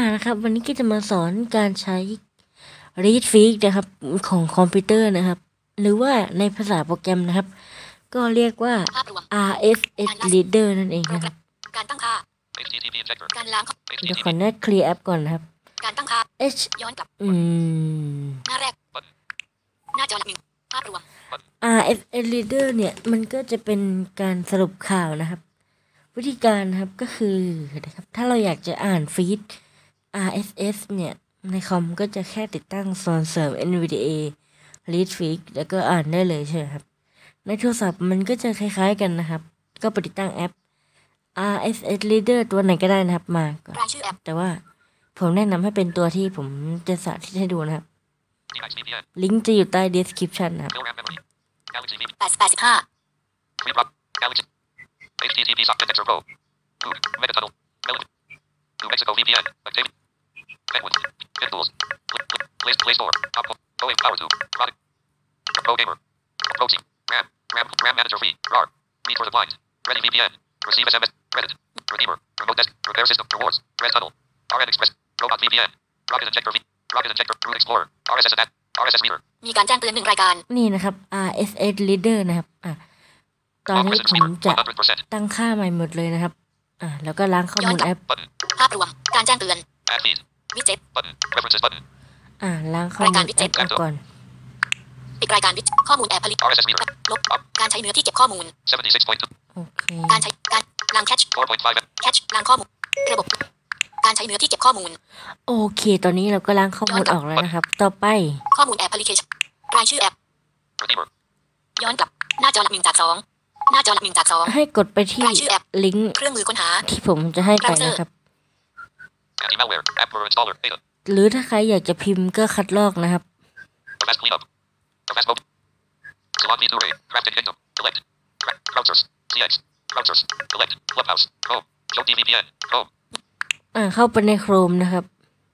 นะครับวันนี้ก็จะมาสอนการใช้ read feed นะครับของคอมพิวเตอร์นะครับหรือว่าในภาษาโปรแกรมนะครับก็เรียกว่า RSS reader นั่นเองนะครับการตั้งค่าการล้างเดี๋ยวขอแนทเคลียร์แอปก่อนนะครับการตั้งค่า H ย้อนกลับหน้าแรกหน้าจอหลักหนึ่งภาพรวม RSS reader เนี่ยมันก็จะเป็นการสรุปข่าวนะครับวิธีการนะครับก็คือนะครับถ้าเราอยากจะอ่านฟีด RSS เนี่ยในคอมก็จะแค่ติดตั้งส่วนเสริม NVDA Read Feed แล้วก็อ่านได้เลยใช่ไหมครับในโทรศัพท์มันก็จะคล้ายๆกันนะครับก็ไปติดตั้งแอป RSS Reader ตัวไหนก็ได้นะครับมาก่อนแต่ว่าผมแนะนำให้เป็นตัวที่ผมจะสาธิตให้ดูนะครับลิงก์จะอยู่ใต้ description นะครับ HTTP Socket Pro Megatunnel to Mexico VPN Penguin Tools Play Store Going Power to Product Pro Gamer Pro Team RAM Manager Free RAR Read for the Blind Ready VPN Receive SMS Reddit Redeemer Remote Desk Repair System Rewards Red Tunnel RN Express Robot VPN Rocket Injector Root Explorer RSS Net RSS Reader มีการแจ้งเตือน1รายการนี่นะครับ RSS Reader นะครับตอนนี้ผมจะตั้งค่าใหม่หมดเลยนะครับแล้วก็ล้างข้อมูลแอปภาพรวมการแจ้งเตือนวิดเจ็ตล้างข้อมูลแอปก่อนปิดรายการวิดข้อมูลแอปผลิตลบการใช้เนื้อที่เก็บข้อมูลโอเคการใช้การล้างแคชล้างข้อมูลระบบการใช้เนื้อที่เก็บข้อมูลโอเคตอนนี้เราก็ล้างข้อมูลออกแล้วนะครับต่อไปข้อมูลแอปพลิเคชันรายชื่อแอปย้อนกลับหน้าจอหลัก1จาก2หน้าจอหลัก1จาก2 ให้กดไปที่ลิงก์เครื่องมือค้นหาที่ผมจะให้ไปนะครับหรือถ้าใครอยากจะพิมพ์ก็คัดลอกนะครับเข้าไปใน Chrome นะครับ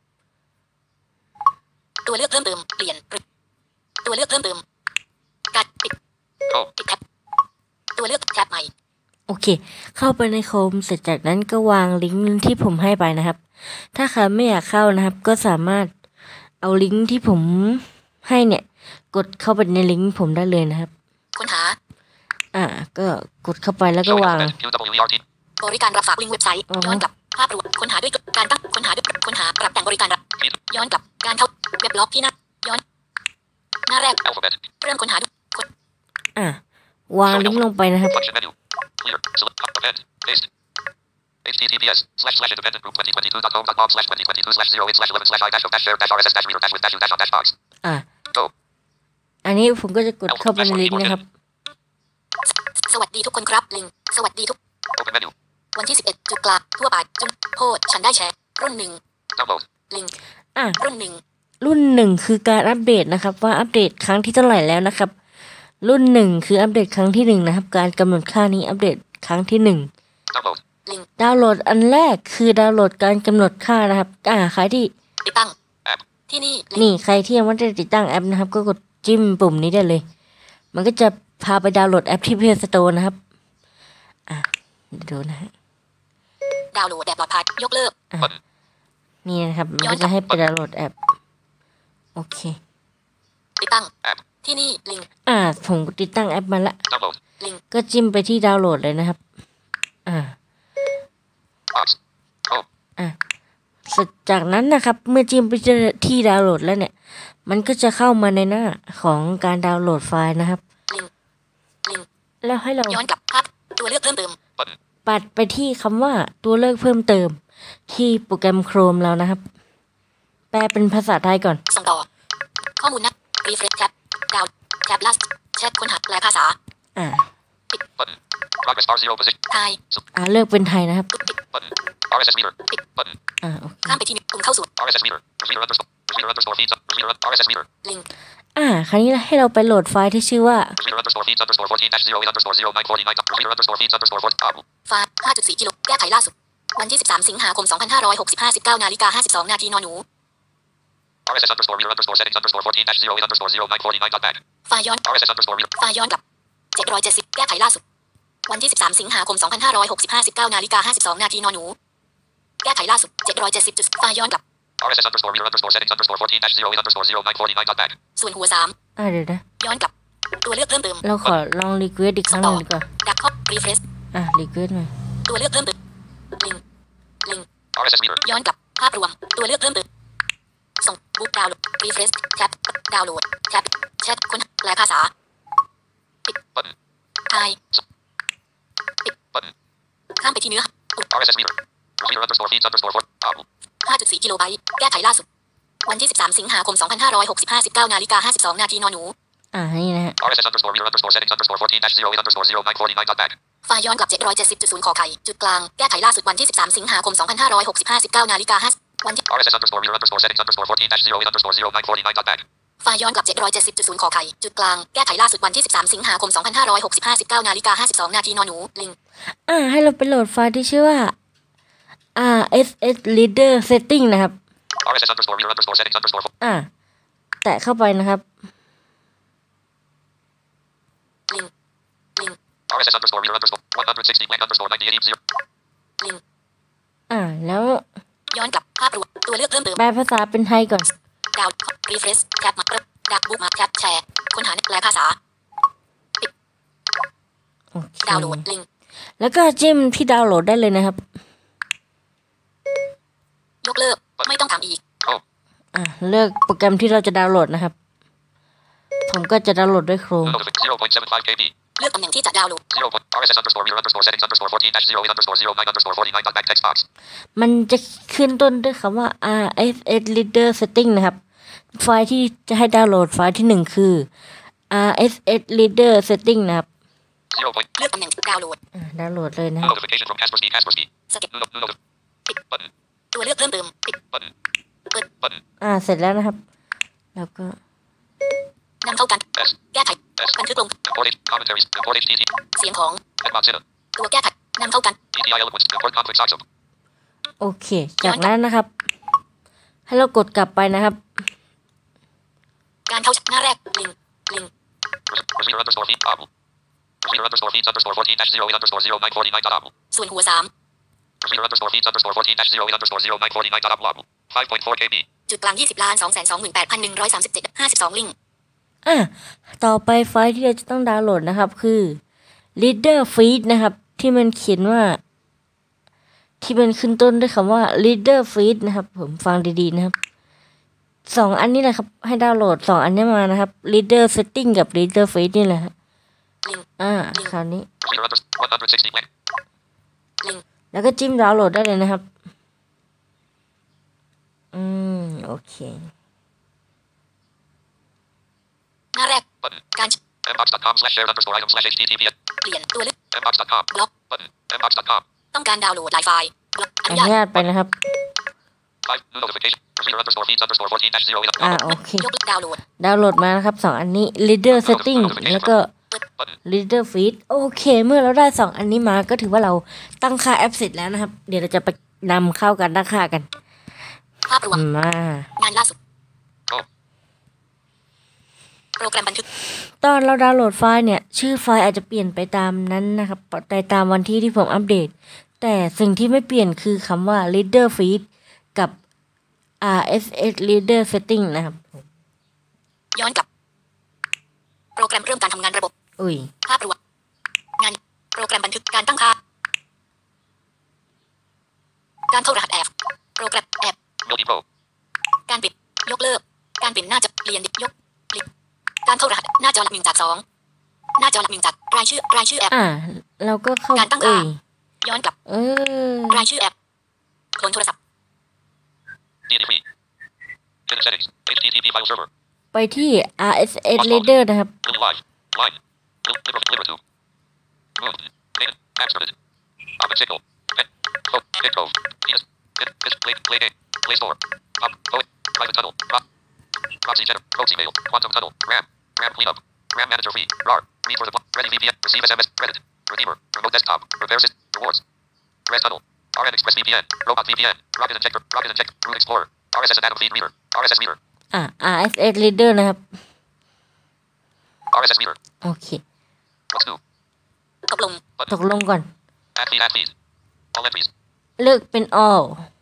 ตัวเลือกเพิ่มเติมเปลี่ยนตัวเลือกเพิ่มเติมการปิดแท็บตัวเลือกแท็บใหม่โอเคเข้าไปใน Chrome เสร็จจากนั้นก็วางลิงก์ที่ผมให้ไปนะครับถ้าใครไม่อยากเข้านะครับก็สามารถเอาลิงก์ที่ผมให้เนี่ยกดเข้าไปในลิงก์ผมได้เลยนะครับค้นหาก็กดเข้าไปแล้วก็วางบริการรับฝากลิงก์เว็บไซต์ย้อนกลับภาพรวมค้นหาด้วยการตั้งค้นหาด้วยค้นหาปรับแต่งบริการรับย้อนกลับการเข้าเว็บบล็อกที่หน้าย้อนหน้าแรกเริ่มค้นหาด้วยวางลิงก์ลงไปนะครับ https://independentgroup 2022.com/2022/0/11/11/i-dash-dash-dash-rss-dash-reader-dash-dash-box อันนี้ผมก็จะกดเข้าไปในลิงก์นะครับสวัสดีทุกคนครับลิงสวัสดีทุกวันที่11จุดกลางทั่วไปจุดโพสฉันได้แชร์รุ่น1ลิงรุ่น 1คือการอัปเดตนะครับว่าอัปเดตครั้งที่เท่าไหร่แล้วนะครับรุ่น1คืออัปเดตครั้งที่1นะครับการกำหนดค่านี้อัปเดตครั้งที่1ดาวน์โหลดอันแรกคือดาวน์โหลดการกำหนดค่านะครับใครที่ติดตั้งที่นี่ใครที่ยังไม่ได้ติดตั้งแอปนะครับก็กดจิ้มปุ่มนี้ได้เลยมันก็จะพาไปดาวน์โหลดแอปที่ Play Store นะครับดูนะดาวน์โหลดแบบปลอดภัยยกเลิกนี่นะครับมันก็จะให้ไปดาวน์โหลดแอปโอเคติดตั้งที่นี่ลิงผมติดตั้งแอปมาละก็จิ้มไปที่ดาวน์โหลดเลยนะครับเสร็จจากนั้นนะครับเมื่อจิ้มไปที่ดาวน์โหลดแล้วเนี่ยมันก็จะเข้ามาในหน้าของการดาวน์โหลดไฟล์นะครับแล้วให้เราย้อนกลับภาพตัวเลือกเพิ่มเติมปัดไปที่คำว่าตัวเลือกเพิ่มเติมที่โปรแกรม Chrome แล้วนะครับแปลเป็นภาษาไทยก่อนส่งต่อข้อมูลนะ refresh tab ดาวแท็บ last แชทค้นหาแปลภาษาปิดไทยเลือกเป็นไทยนะครับ RSS Reader ข้ามไปที่ปุ่มเข้าสู่ RSS Readerลิงคราวนี้ให้เราไปโหลดไฟล์ที่ชื่อว่าไฟล์ 5.4 กิโลแก้ไขล่าสุดวันที่13สิงหาคม2565 19:52 น.น.หนูไฟล์ย้อนไฟล์ย้อนกลับ770แก้ไขล่าสุดวันที่13สิงหาคม2565 19:52 น.น.หนูแก้ไขล่าสุด770จุดไฟล์ย้อนกลับ RSS underscore reader underscore settings underscore 14 dash 08 underscore 0949 dot back ส่วนหัวเดี๋ยวนะ 3ย้อนกลับตัวเลือกเพิ่มเติมเราขอลองรีเควสอีกครั้งหนึ่งดีกว่าดักคอรีเฟรชรีเควสมาตัวเลือกเพิ่มเติมลิง RSS reader ย้อนกลับภาพรวมตัวเลือกเพิ่มเติมส่งบุ๊กดาวน์โหลดรีเฟรชแท็บดาวน์โหลดแท็บแชทค้นแปลภาษาปิด button ไทยปิด button ข้ามไปที่เนื้อ RSS reader reader underscore feeds underscore 4 5.4 กิโลไบต์แก้ไขล่าสุดวันที่13 สิงหาคม 2565 19 นาฬิกา 52 นาทีนอหนูนี่นะฮะ RSS underscore reader underscore settings underscore 14 dash 08 underscore 0949 dot back ไฟล์ย้อนกลับ 770.0 ขอไข่จุดกลางแก้ไขล่าสุดวันที่ 13 สิงหาคม 2565 19 นาฬิกา 5วันที่ RSS underscore reader underscore settings underscore 14 dash 08 underscore 0949 dot back ไฟล์ย้อนกลับ 770.0 ขอไข่จุดกลางแก้ไขล่าสุดวันที่ 13 สิงหาคม 2565 19 นาฬิกา 52 นาทีนอหนูลิงให้เราไปโหลดไฟล์ที่ชื่อว่า RSS Reader Setting นะครับ RSS underscore reader underscore settings underscore แตะเข้าไปนะครับลิง RSS underscore reader underscore 160 blank underscore 98 0 ลิงแล้วย้อนกลับภาพรวมตัวเลือกเพิ่มเติมแปลภาษาเป็นไทยก่อนดาวน์รีเฟรชแท็บมาเปิดดักบุ๊กมาแท็บแชร์ค้นหาแปลภาษาปิดโอเคดาวน์โหลดลิงแล้วก็จิ้มที่ดาวน์โหลดได้เลยนะครับยกเลิกไม่ต้องทำอีกเลือกโปรแกรมที่เราจะดาวน์โหลดนะครับ ผมก็จะดาวน์โหลดด้วย Chrome 0.75 KB เลือกตำแหน่งที่จะดาวน์โหลด RSS underscore reader underscore settings underscore 14 dash 08 underscore 09 underscore 49 dot back text box มันจะขึ้นต้นด้วยคำว่า RSS Reader Setting นะครับ ไฟล์ที่จะให้ดาวน์โหลดไฟล์ที่1คือ RSS Reader Setting นะครับเลือกตำแหน่งดาวน์โหลดดาวน์โหลดเลยนะ notification from Kaspersky Kaspersky สเก็ตปิด button ตัวเลือกเพิ่มเติมปิด button เปิด button เสร็จแล้วนะครับ แล้วก็นำเข้ากัน S แก้ไข S บันทึกลง import commentaries import HTTP เสียงของ checkbox inner ตัวแก้ไขนำเข้ากัน ETI eloquence import conflicts item โอเค จากนั้นนะครับ ให้เรากดกลับไปนะครับการเข้าหน้าแรกลิง reader underscore feed apple reader underscore feeds underscore 14 dash 08 underscore 0949 dot apple ส่วนหัว reader underscore feeds underscore 14 dash 08 underscore 0949 dot apple 5.4 KB 3จุดกลาง20,228,137 52 ลิงก์ต่อไปไฟล์ที่เราจะต้องดาวน์โหลดนะครับ คือ Reader Feed นะครับ ที่มันเขียนว่า ที่มันขึ้นต้นด้วยคำว่า Reader Feed นะครับ ผมฟังดีๆนะครับ2 อันนี้แหละครับ ให้ดาวน์โหลด2 อันนี้มานะครับ Reader Setting กับ Reader Feed นี่แหละครับคราวนี้ 160 blank ลิงก์แล้วก็จิ้มดาวน์โหลดได้เลยนะครับ โอเคหน้าแรก button การ mbox.com/shared underscore item slash http เปลี่ยนตัวเลือก mbox.com บล็อก button mbox.com ต้องการดาวน์โหลดหลายไฟล์บล็อกออนุนุญาตญาตไปนะครับ 5 new notification reader underscore feeds underscore 14 dash 08 โอเคยกเลิกดาวน์โหลดดาวน์โหลดมานะครับ2 อันนี้ Reader Setting แล้วก็ button Reader Feed โอเค เมื่อเราได้2 อันนี้มาก็ถือว่าเราตั้งค่าแอปเสร็จแล้วนะครับ เดี๋ยวเราจะไปนำเข้ากันตั้งค่ากันภาพรวมมางานล่าสุด go โปรแกรมบันทึกตอนเราดาวน์โหลดไฟล์เนี่ย ชื่อไฟล์อาจจะเปลี่ยนไปตามนั้นนะครับไปตามวันที่ผมอัปเดต แต่สิ่งที่ไม่เปลี่ยนคือคำว่า Reader Feed กับ RSS Reader Setting นะครับย้อนกลับ โปรแกรมเริ่มการทำงานระบบ ภาพรวมงานโปรแกรมบันทึกการตั้งค่าการเข้ารหัสแอบโปรแกรมแอบ Multi Pro การปิดยกเลิกการปิดหน้าจอเปลี่ยนยกลิการเข้ารหัสหน้าจอหลัก1 จาก 2หน้าจอหลัก1 จากรายชื่อแอปเราก็เข้าการตั้งค่า ย้อนกลับ รายชื่อแอปโคลนโทรศัพท์ DNP Hidden settings HTTP file server ไปที่ RSS Reader นะครับ Really live line LibreTube Moon Native Abstract Open Signal Dictove Play Game Play Store Pop Poet Private Tunnel Proxy Getter Proxy Mail Quantum Tunnel RAM Cleanup RAM Manager Free RAR Read for the Ready VPN Receive SMS Reddit Redeemer Remote Desktop Repair System Rewards Red Tunnel RN Express VPN Robot VPN Rocket Injector Root Explorer RSS Atom Feed Reader RSS Reader RSS Reader นะครับ RSS Reader โอเค What's new ตกลงตกลงก่อน Add feed All entries เลือกเป็น all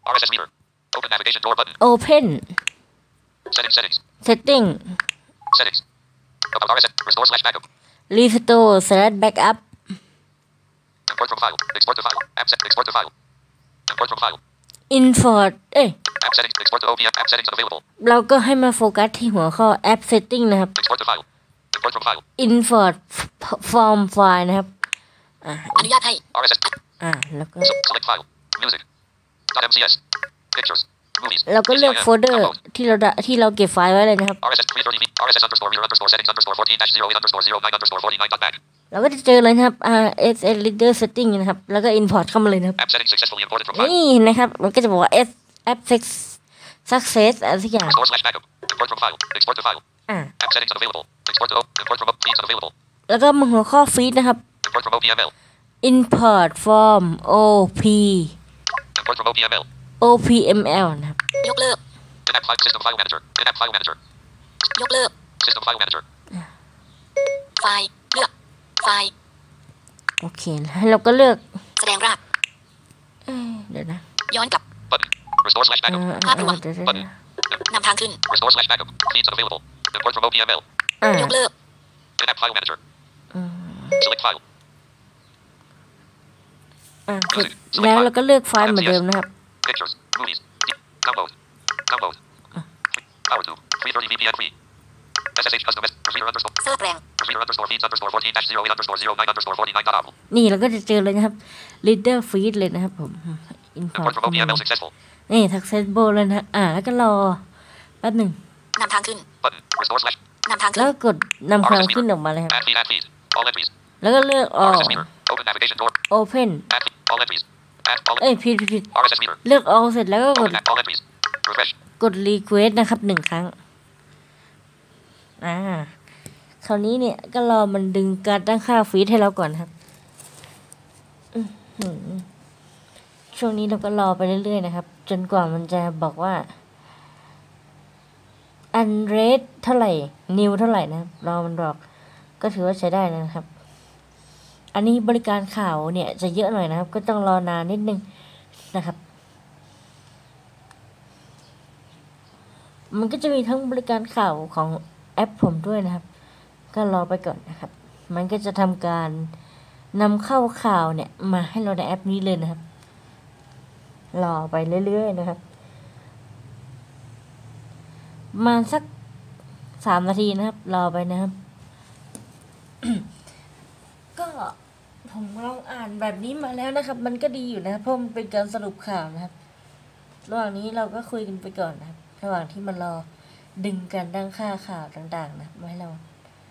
RSS reader. Open navigation door button. Open Settings. Setting Settings. About RSS. Restore/backup. Restore/backup. Import from file. Export to file. Export to file. Import from file. Import App settings. Export to OPM. App settings unavailable. เราก็ให้มาโฟกัสที่หัวข้อ App Setting นะครับ Export to file. Import from file. Import from file นะครับอนุญาตให้ RSS. แล้วก็ Select file. Music. .mcs. Pictures. Movies. เราก็เลือกโฟลเดอร์ Download. ที่เราเก็บไฟล์ไว้เลยนะครับ RSS 330v. RSS underscore reader underscore settings underscore 14-08 underscore 09 underscore 49.back. เราก็จะเจอเลยนะครับ RSS Reader Setting นะครับ แล้วก็ Import เข้ามาเลยนะครับ App settings successfully imported from file. นี่นะครับ มันก็จะบอกว่า App Success อะไรสักอย่าง Restore/backup. Import from file. Export to file. อ่า App settings unavailable. Export to import from feeds unavailable. แล้วก็มาหัวข้อฟีดนะครับ Import from OPML. Import from Import from OPML. OPML นะครับยกเลิก In-app file system file manager. In-app file manager. ยกเลิก System file manager. ไฟล์เลือกไฟล์โอเคแล้วเราก็เลือกแสดงรากเดี๋ยวนะย้อนกลับ Button. Restore/backup. ภาพรวมเดี๋ยว Button. นำทางขึ้น Restore/backup. Feeds unavailable. Import from OPML. ยกเลิก In-app file manager. Select file. เสร็จแล้วเราก็เลือกไฟล์เหมือนเดิมนะครับ Pictures. Movies. Download. Download. Power to. 330 VPN free. SSH custom reader underscore. เซิร์ฟแรง Reader underscore feeds underscore 14-08 underscore 09 underscore 49.apple. นี่เราก็จะเจอเลยนะครับ Reader Feed เลยนะครับผม Import Import from OPML successful. นี่ Successful เลยนะแล้วก็รอแป๊บหนึ่งนำทางขึ้น Button. Restore/. นำทางแล้ขึ้วน ก็กดนำทางขึ้นออกมาเลยครับ Add feed. All entries. แล้วก็เลือก RSS reader. Open navigation door. Open Add feed. All entries. Add all. ผิด RSS reader. เลือก All เสร็จแล้วก็กด Open all entries. Refresh. กด Request นะครับ1 ครั้งคราวนี้เนี่ยก็รอมันดึงการตั้งค่าฟีดให้เราก่อนครับช่วงนี้เราก็รอไปเรื่อยๆนะครับจนกว่ามันจะบอกว่า unread เท่าไหร่ new เท่าไหร่นะครับรอมันบอกก็ถือว่าใช้ได้นะครับอันนี้บริการข่าวเนี่ยจะเยอะหน่อยนะครับก็ต้องรอนานนิดนึงนะครับมันก็จะมีทั้งบริการข่าวของแอปผมด้วยนะครับก็รอไปก่อนนะครับมันก็จะทำการนำเข้าข่าวเนี่ยมาให้เราในแอปนี้เลยนะครับรอไปเรื่อยๆนะครับมาสัก3 นาทีนะครับรอไปนะครับ ก็ผมลองอ่านแบบนี้มาแล้วนะครับมันก็ดีอยู่นะครับเพราะมันเป็นการสรุปข่าวนะครับระหว่างนี้เราก็คุยกันไปก่อนนะครับระหว่างที่มันรอดึงการตั้งค่าข่าวต่างๆนะมาให้เรา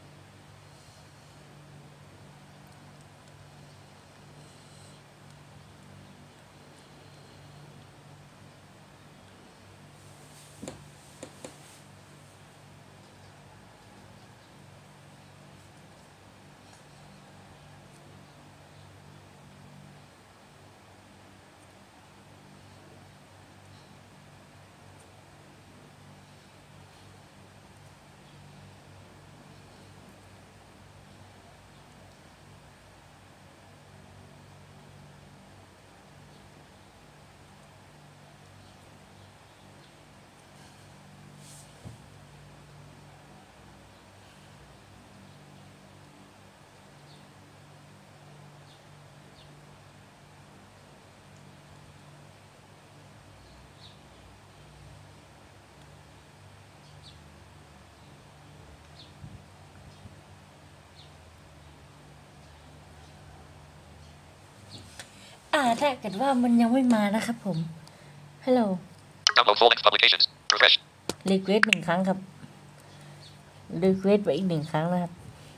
ถ้าเกิดว่ามันยังไม่มานะครับผมฮัลโหล Download full length publications. Refresh. Request 1 ครั้งครับ Request ไปอีก1 ครั้งนะครับ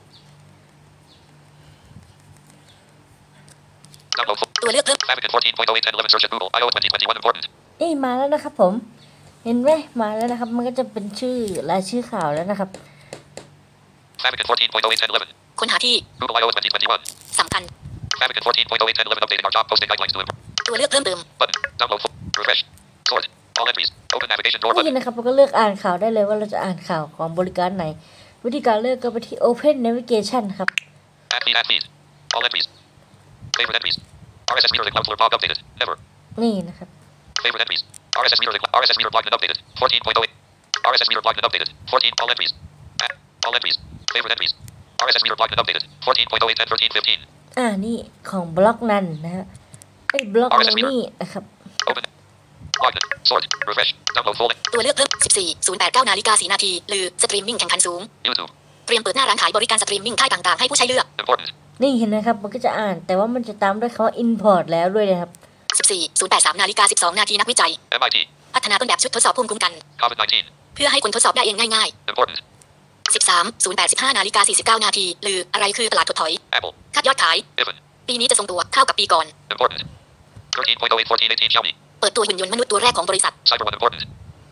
Download full. ตัวเลือกเพิ่ม Famicom 14.08 10 11 search at Google. iOS 2021 important. มาแล้วนะครับผมเห็นไหมมาแล้วนะครับมันก็จะเป็นชื่อรายชื่อข่าวแล้วนะครับ Famicom 14.08 10 11. ค้นหาที่ Google iOS 2021. สำคัญ Famicom 14.08 10 11 updating our job posting guidelines to improve. ตัวเลือกเพิ่มเติม Button. Download full. Refresh. Sort. All entries. Open navigation door นี่ button. นะครับเราก็เลือกอ่านข่าวได้เลยว่าเราจะอ่านข่าวของบริการไหนวิธีการเลือกก็ไปที่ Open Navigation ครับ Add feed. Add feed. All entries. Favorite entries. RSS reader in Cloudflare blog updated. Ever. นี่นะครับ Favorite entries. RSS meter blocked and updated. 14.08. RSS meter blocked and updated. 14 all entries. All entries. Favorite entries. RSS meter blocked and updated. 14.08 10 13 15. นี่ของบล็อกนั้นนะฮะไอ้บล็อกในนี่นะครับ Open. Logged. Sort. Refresh. Download folder. ตัวเลือกเพิ่ม 14:08 นาฬิกา 4 นาทีหรือสตรีมมิ่งแข่งขันสูง YouTube. เตรียมเปิดหน้าร้านขายบริการสตรีมมิ่งค่ายต่างๆให้ผู้ใช้เลือก Important. นี่เห็นไหมครับมันก็จะอ่านแต่ว่ามันจะตามด้วยคำว่า import แล้วด้วยนะครับ 14:83 นาฬิกา 12 นาทีนักวิจัย MIT. พัฒนาต้นแบบชุดทดสอบภูมิคุ้มกัน COVID-19. เพื่อให้คุณทดสอบได้เองง่าย Important. ๆ 13:85 นาฬิกา 49 นาทีหรืออะไรคือตลาดถดถอย Apple. คาดยอดขาย Even. ปีนี้จะทรงตัวเท่ากับปีก่อน Important. 13.08 14 18 Xiaomi. เปิดตัวหุ่นยนต์มนุษย์ตัวแรกของบริษัท Cyber One. Important.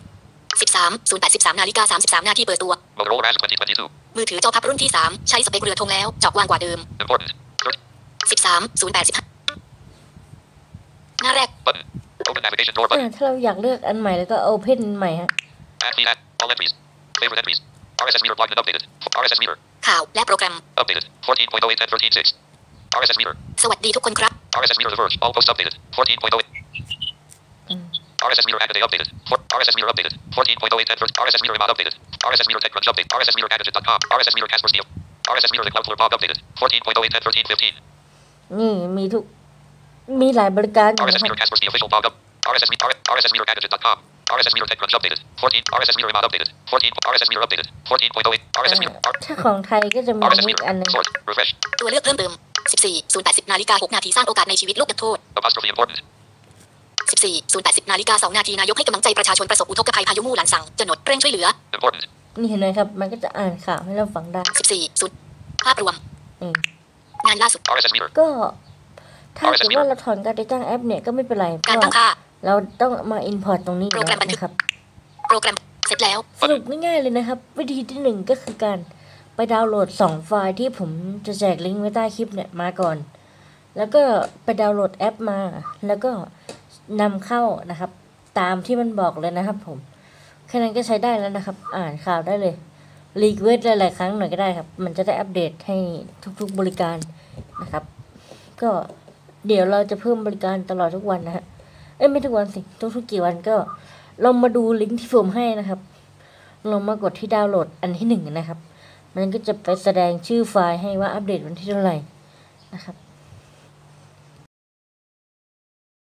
13:83 นาฬิกา 33 นาทีเปิดตัว Motorola Razr 2022. มือถือจอพับรุ่นที่ 3 ใช้สเปคเรือธงแล้วเจาะกว้างกว่าเดิม Important. 13:85 หน้าแรก Button. Open navigation door button. ถ้าเราอยากเลือกอันใหม่แล้วก็ open ใหม่ฮะ Add feed add. All entries. Favorite entries. RSS meter blocked and updated. RSS meter. ข่าวและโปรแกรม Updated. 14.08 10 13 6. RSS meter. สวัสดีทุกคนครับ RSS meter The Verge. All posts updated. 14.08. อืม RSS meter Agate updated. RSS meter updated. 14.08 10 RSS meter Imad updated. RSS meter TechCrunch update. RSS meter Gadget.com. RSS meter Casper Steel. RSS meter The Cloudflare Bob updated. 14.08 10 13 15. นี่มีหลายบริการอยู่ RSS นะค meter รับ Casper Steel official Bob up. RSS meter Gadget.com. RSS meter TechCrunch updated. 14. RSS meter Imad updated. 14. RSS meter updated. 14.08. RSS meter. ถ้าของไทยก็จะมี RSS อีก meter. อันหนึง Sort. Refresh. ตัวเลือกเพิ่มเติม 14:80 นาฬิกา 6 นาทีสร้างโอกาสในชีวิตลูกนักโทษ Apostrophe important. 14:80 นาฬิกา 2 นาทีนายกให้กำลังใจประชาชนประสบอุทกภัยพายุมู่หลานสั่งจะหนดเร่งช่วยเหลือ Important. นี่เห็นไหมครับ มันก็จะอ่านข่าวให้เราฟังได้ 14. ภาพรวมอืมงานล่าสุด RSS meter. ก็ถ้าเกิดว่าเราถอนการติดตั้งแอปเนี่ยก็ไม่เป็นไรเพการราะตั้งค่าเราต้องมา import ตรงนี้อยู่โปรแกรแล้วมบันทึกนะครับโปรแกรมเสร็จแล้วสรุปง่ายๆเลยนะครับ วิธีที่หนึ่งก็คือการไปดาวน์โหลด2ไฟล์ที่ผมจะแจกลิงก์ไว้ใต้คลิปเนี่ยมาก่อน แล้วก็ไปดาวน์โหลดแอปมา แล้วก็นำเข้านะครับ ตามที่มันบอกเลยนะครับผมแค่นั้นก็ใช้ได้แล้วนะครับ อ่านข่าวได้เลยรีเควสหลายๆครั้งหน่อยก็ได้ครับ มันจะได้อัปเดตให้ทุกๆบริการนะครับ ก็เดี๋ยวเราจะเพิ่มบริการตลอดทุกวันนะฮะไม่ทุกวันสิทุกๆกี่วันก็ลองมาดูลิงก์ที่ผมให้นะครับลองมากดที่ดาวน์โหลดอันที่1นะครับมันก็จะไปแสดงชื่อไฟล์ให้ว่าอัปเดตวันที่เท่าไหร่นะครับ